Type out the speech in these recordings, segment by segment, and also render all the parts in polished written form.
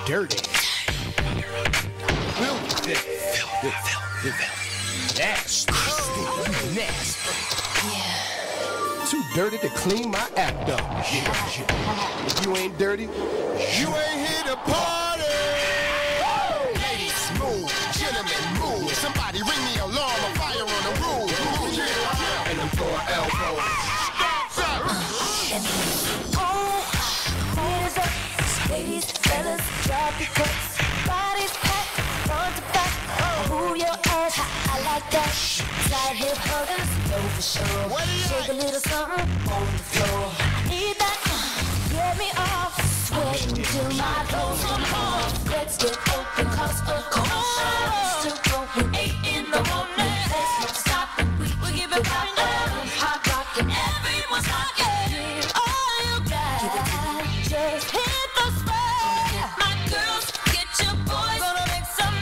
dirty. Filthy. Nasty. Yeah. Too dirty to clean my act up. Yeah. If you ain't dirty, you ain't here to party. Ladies, move. Gentlemen, move. Somebody ring the alarm. A fire on the roof. And them four elbows. Ladies, fellas, drop your cups. Bodies packed, front to back. Move your ass, I like that. Side hip huggers, know for sure. Shake a little something on the floor. I need that. Get me off, sweating till my clothes come off. Let's get open, cause of commotion. Still going 8 in the morning. There's no stopping, we give it poppin'. Hot rockin', everyone's rockin'. All you got, just hit the spot. My girls, get your boys, gonna make some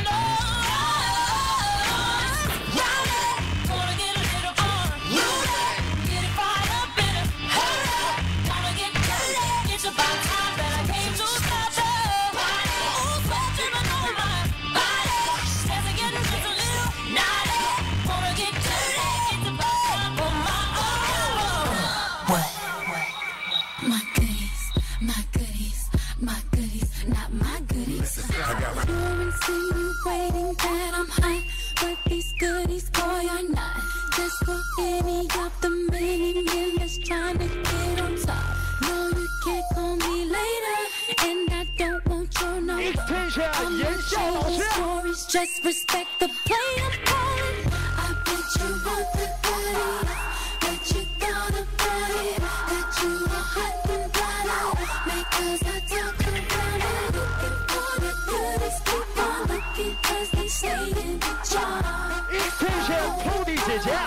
noise. Gonna get a little fun. Get it fired up in it. Gonna get dirty. It's about time that I came to stop you. Ooh, sweat dripping on my body. As I get just a little naughty. Gonna get dirty. It's about time for my own. What? My goodies, my goodies, my goodies, not my goodies. You're insinuating that I'm hot, but these goodies, boy, are not. Just for any of the many men that's trying to get on top. No, you can't call me later, and I don't want your number. I'm not sharing stories, just respect the play I'm calling. I bet you want the goodies, that you thought about it, that you are hot and bothered, because I talk about it. Looking for the goodies, keep on looking, cause they stay in the jar. 天线偷地姐姐。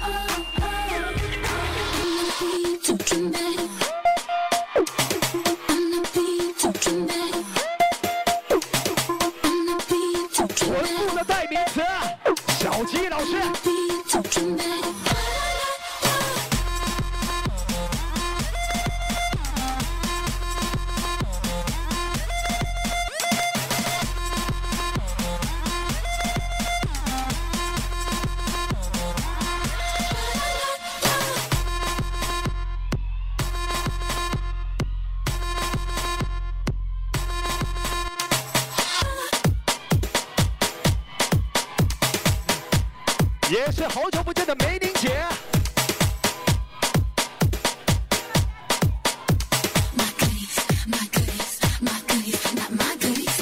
Too dramatic. I'm not being too dramatic. I'm not being too 文 dramatic. 物的代名词，小鸡老师。 I'm not being too dramatic. 也是好久不见的梅宁姐。 My goodies, my goodies, my goodies, not my goodies.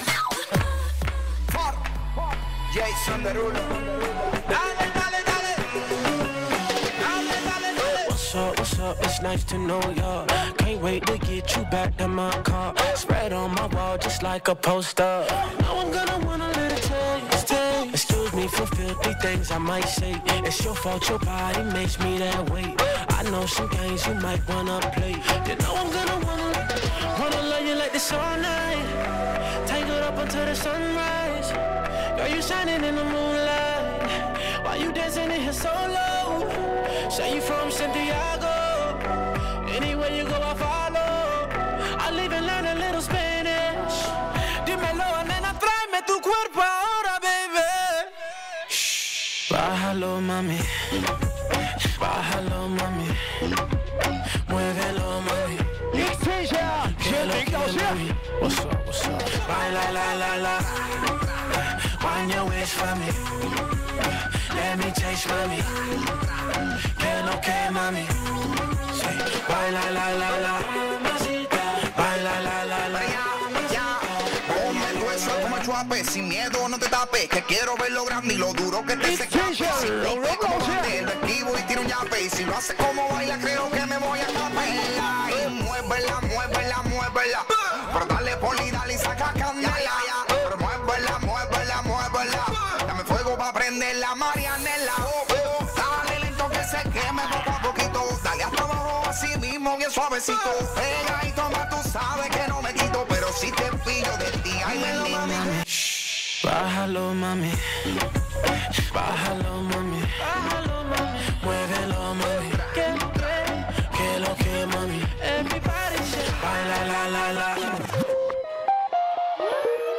Jason Derulo. Dale, dale, dale. Dale, dale, dale. What's up, it's nice to know ya. Can't wait to get you back to my car. Spread on my wall just like a poster. Now I'm gonna wanna let it taste. Excuse me for filthy things I might say. It's your fault, your body makes me that way. I know some games you might wanna play. You know I'm gonna wanna love you like this all night. Tangled up until the sunrise. Girl, you shining in the moonlight. Why you dancing in here so low? Say you from Santiago. Anywhere you go, I follow. I'll even learn a little Spanish. Dímelo, nena, tráeme tu cuerpo ahora, baby. Shh. Bájalo, mami. Bájalo, mami. Muévelo, mami. 天线，全民老师。 What's up, what's up? Baila, la, la, la. Wind your waist for me. Let me taste, mami. Que no que, mami. Say, baila, la, la, la. Baila, la, la, la. Ponme el hueso como el chuape, sin miedo no te tapes, que quiero ver lo grande y lo duro que te se escape. Si lo como bate, lo esquivo y tiro un yape, y si lo hace como baila creo que me voy a capela. Y muévela, muévela, muévela, pero dale poli, dale y saca candela. Pero muévela, muévela, muévela, dame fuego pa' prender la Marianela. Dale lento que se queme poco a poquito, dale hasta abajo así mismo bien suavecito. Pega y toma, tú sabes que no me quito, pero si te pillo de ti, ay bendito. Bájalo, mami. Bájalo, mami. Muévelo, mami. Que lo que, mami. Everybody say, baila, la, la, la.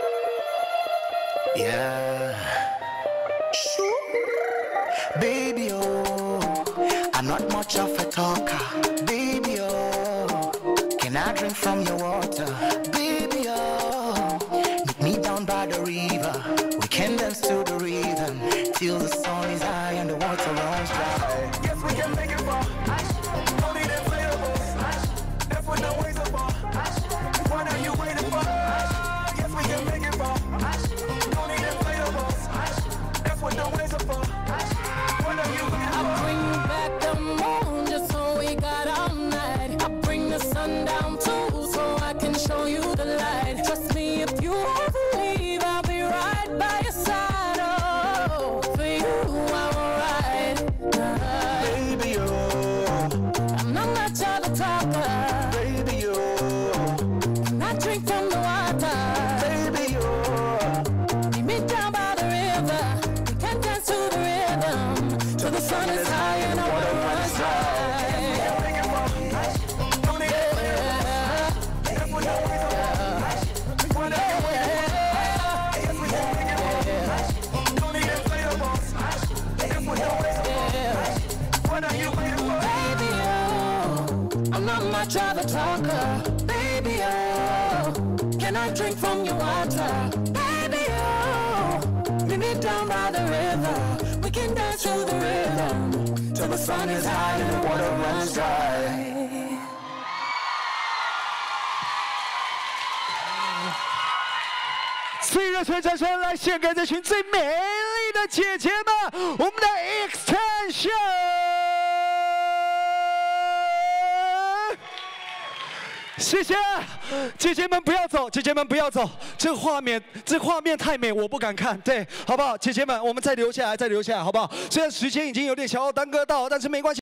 I drink from your water? Baby, oh, meet me down by the river. We can dance to the rhythm till the sun is high and the water runs dry. Yes, we can make it far. Don't need inflatables. That's what the waves are for. What are you waiting for? Yes, we can make it far. Don't need inflatables. That's what the waves are for. What are you waiting for? I'll bring you back the moon just so we got all night. I'll bring the sun down too so I can show you the light. Trust me, if you ever leave, I'll be right by your side. Oh, for you I will ride. Baby, oh, I'm not much of a talker. baby, oh, And I drink from the water. baby, oh. Meet me down by the river. We can dance to the rhythm till the sun is high and the water runs dry. Baby, oh, I'm not much of a talker. Baby, oh, can I drink from your water? Baby, oh, meet me down by the river. We can dance to the rhythm till the sun is high and the water runs dry. 最热情的掌声来献给这群最美丽的姐姐们，我们的 Extension。谢谢，姐姐们不要走，姐姐们不要走，这个画面太美，我不敢看，对，好不好？姐姐们，我们再留下来，好不好？虽然时间已经有点小耽搁到，但是没关系。